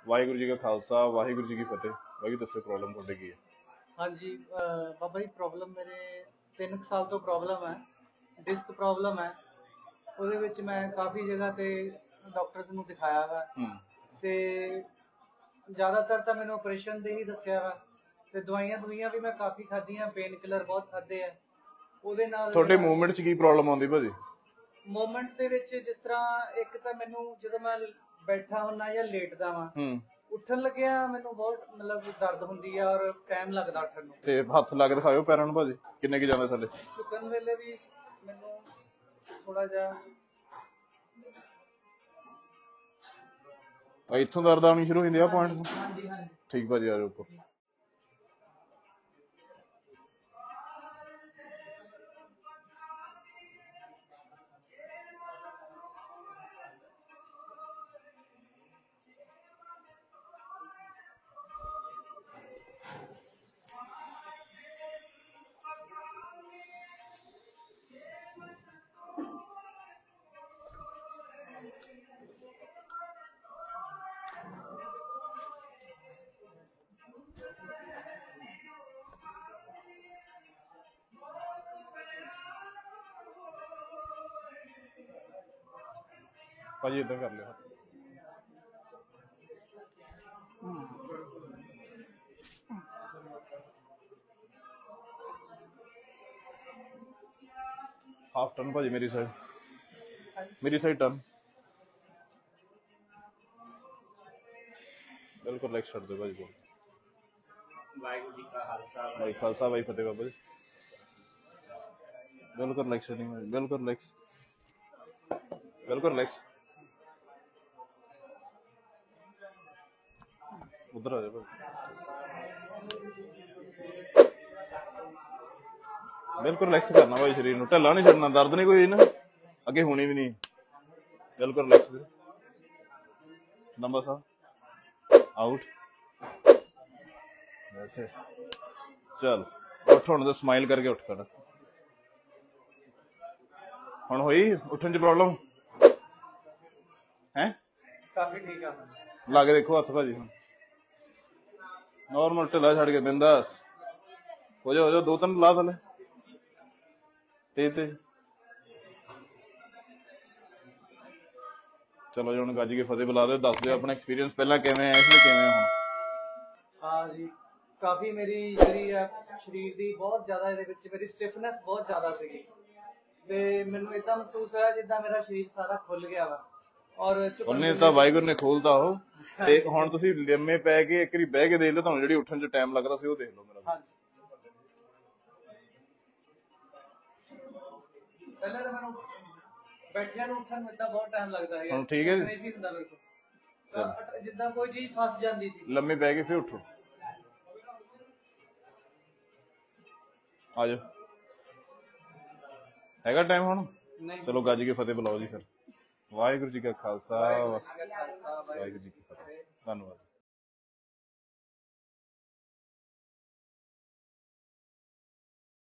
वाहिगुरू जी का खालसा वाहिगुरू जी की फतेह। भाई दसो प्रॉब्लम ਤੁਹਾਡੇ ਕੀ ਹੈ? हाँ जी बाबा जी प्रॉब्लम मेरे 3 साल तो प्रॉब्लम है, डिस्क प्रॉब्लम है। ਉਹਦੇ ਵਿੱਚ ਮੈਂ ਕਾਫੀ ਜਗ੍ਹਾ ਤੇ ਡਾਕਟਰਸ ਨੂੰ ਦਿਖਾਇਆ ਵਾ ਤੇ ਜ਼ਿਆਦਾਤਰ ਤਾਂ ਮੈਨੂੰ ਆਪਰੇਸ਼ਨ ਦੇ ਹੀ ਦੱਸਿਆ ਵਾ ਤੇ ਦਵਾਈਆਂ ਵੀ ਮੈਂ ਕਾਫੀ ਖਾਧੀਆਂ, ਪੇਨ ਕਿਲਰ ਬਹੁਤ ਖਾਦੇ ਆ। ਉਹਦੇ ਨਾਲ ਤੁਹਾਡੇ ਮੂਵਮੈਂਟ 'ਚ ਕੀ ਪ੍ਰੋਬਲਮ ਆਉਂਦੀ ਭਾਜੀ? ਮੂਵਮੈਂਟ ਦੇ ਵਿੱਚ ਜਿਸ ਤਰ੍ਹਾਂ ਇੱਕ ਤਾਂ ਮੈਨੂੰ ਜਦੋਂ ਮੈਂ ਬੈਠਾ ਹੁੰਨਾ ਜਾਂ ਲੇਟਦਾ ਵਾਂ, ਉੱਠਣ ਲੱਗਿਆ ਮੈਨੂੰ ਬਹੁਤ ਮਤਲਬ ਦਰਦ ਹੁੰਦੀ ਆ ਔਰ ਟਾਈਮ ਲੱਗਦਾ ਉੱਠਣ ਨੂੰ। ਤੇ ਹੱਥ ਲਾ ਕੇ ਦਿਖਾਇਓ ਪੈਰਾਂ ਨੂੰ ਭਾਜੀ, ਕਿੰਨੇ ਕੀ ਜਾਂਦੇ ਥੱਲੇ? ਝੁਕਣ ਵੇਲੇ ਵੀ ਮੈਨੂੰ ਥੋੜਾ ਜਿਹਾ ਇੱਥੋਂ ਦਰਦ ਆਉਣੀ ਸ਼ੁਰੂ ਹੋ ਜਾਂਦੀ ਆ ਪੁਆਇੰਟ। ਹਾਂਜੀ ਹਾਂਜੀ ਠੀਕ ਭਾਜੀ, ਆ ਜਾਓ ਉੱਪਰ। ਭਾਜੀ ਇੱਦਾਂ ਕਰ ਲਿਓ। ਹਾਫ ਟਰਨ ਭਾਜੀ ਮੇਰੀ ਸਾਈਡ ਟਰਨ ਬਿਲਕੁਲ ਲੈਗ ਛੱਡ ਦਿਓ ਭਾਜੀ। ਵਾਹਿਗੁਰੂ ਜੀ ਕਾ ਖਾਲਸਾ ਭਾਈ ਖਾਲਸਾ ਭਾਈ ਫਤਿਹ ਬਾਬਾ ਜੀ। ਬਿਲਕੁਲ ਲੈਗ ਛੱਡਿੰਗ, ਬਿਲਕੁਲ ਲੈਗਸ, ਬਿਲਕੁਲ ਲੈਗਸ। ਉਧਰ ਆ ਜਾ ਭਾਈ, ਬਿਲਕੁਲ ਰਿਲੈਕਸ ਕਰਨਾ ਭਾਈ, ਸਰੀਰ ਨੂੰ ਢਿੱਲਾ ਨਹੀਂ ਛੱਡਣਾ। ਦਰਦ ਨਹੀਂ ਕੋਈ ਨਾ, ਅੱਗੇ ਹੋਣੀ ਵੀ ਨਹੀਂ। ਬਿਲਕੁਲ ਰਿਲੈਕਸ। ਨੰਬਰ ਸਾਹਿਬ ਆਊਟ। ਵੈਸੇ ਚੱਲ ਉੱਠ ਹੁਣ, ਤਾਂ ਸਮਾਈਲ ਕਰਕੇ ਉੱਠ ਕਰ। ਹੁਣ ਹੋਈ ਉੱਠਣ 'ਚ ਪ੍ਰੋਬਲਮ ਹੈ? ਕਾਫੀ ਠੀਕ ਆ। ਲਾ ਕੇ ਦੇਖੋ ਹੱਥ ਭਾਜੀ। ਹੁਣ ਨੋਰਮਲ ਢਿੱਲਾ ਛੱਡ ਕੇ ਬਿੰਦਾਸ ਹੋ ਜਾ, 2-3 ਲਾ ਥੱਲੇ ਤੇਜ਼। ਚਲੋ ਜੀ ਹੁਣ ਗੱਜ ਕੇ ਫਤਿਹ ਬੁਲਾ ਦਿਓ। ਦੱਸ ਦਿਓ ਆਪਣਾ ਐਕਸਪੀਰੀਅੰਸ, ਪਹਿਲਾਂ ਕਿਵੇਂ ਆਇਆ ਸੀ, ਕਿਵੇਂ ਹੁਣ? ਹਾਂ ਜੀ, ਕਾਫੀ ਮੇਰੀ ਜਿਹੜੀ ਆ ਸਰੀਰ ਦੀ ਬਹੁਤ ਜ਼ਿਆਦਾ, ਇਹਦੇ ਵਿੱਚ ਮੇਰੀ ਸਟਿਫਨੈਸ ਬਹੁਤ ਜ਼ਿਆਦਾ ਸੀਗੀ ਤੇ ਮੈਨੂੰ ਏਦਾਂ ਮਹਿਸੂਸ ਹੋਇਆ ਜਿੱਦਾਂ ਮੇਰਾ ਸਰੀਰ ਸਾਰਾ ਖੁੱਲ ਗਿਆ ਵਾ। ਔਰ ਉਹਨੇ ਤਾਂ ਵਾਹਿਗੁਰੂ ਨੇ ਖੋਲਤਾ ਉਹ। ਤੇ ਹੁਣ ਤੁਸੀਂ ਲੰਮੇ ਪੈ ਕੇ ਇੱਕ ਵਾਰੀ ਬਹਿ ਕੇ ਦੇਖ ਲਓ, ਤੁਹਾਨੂੰ ਜਿਹੜੀ ਉੱਠਣ 'ਚ ਟਾਈਮ ਲੱਗਦਾ ਸੀ ਉਹ ਦੇਖ ਲਓ ਮੇਰਾ। ਪਹਿਲਾਂ ਤਾਂ ਮੈਨੂੰ ਬੈਠਿਆਂ ਨੂੰ ਉੱਠਣ ਨੂੰ ਏਦਾਂ ਬਹੁਤ ਟਾਈਮ ਲੱਗਦਾ ਹੈ। ਹੁਣ ਠੀਕ ਹੈ ਜੀ? ਨਹੀਂ ਸੀ ਹੁੰਦਾ ਮੇਰੇ ਕੋਲ, ਜਿੱਦਾਂ ਕੋਈ ਚੀਜ਼ ਫਸ ਜਾਂਦੀ ਸੀ। ਲੰਮੇ ਪੈ ਕੇ ਫਿਰ ਉੱਠੋ, ਆ ਜਾਓ। ਹੈਗਾ ਟਾਈਮ ਹੁਣ? ਚਲੋ ਗੱਜ ਕੇ ਫਤਿਹ ਬੁਲਾਓ ਜੀ ਫਿਰ। ਵਾਹਿਗੁਰੂ ਜੀ ਕਾ ਖਾਲਸਾ ਵਾਹਿਗੁਰੂ ਜੀ ਕੀ ਫਤਿਹ। ਧੰਨਵਾਦ।